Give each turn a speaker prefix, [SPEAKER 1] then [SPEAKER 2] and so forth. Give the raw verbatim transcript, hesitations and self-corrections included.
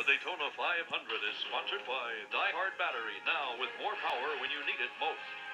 [SPEAKER 1] the Daytona five hundred is sponsored by Die Hard Battery, now with more power when you need it most.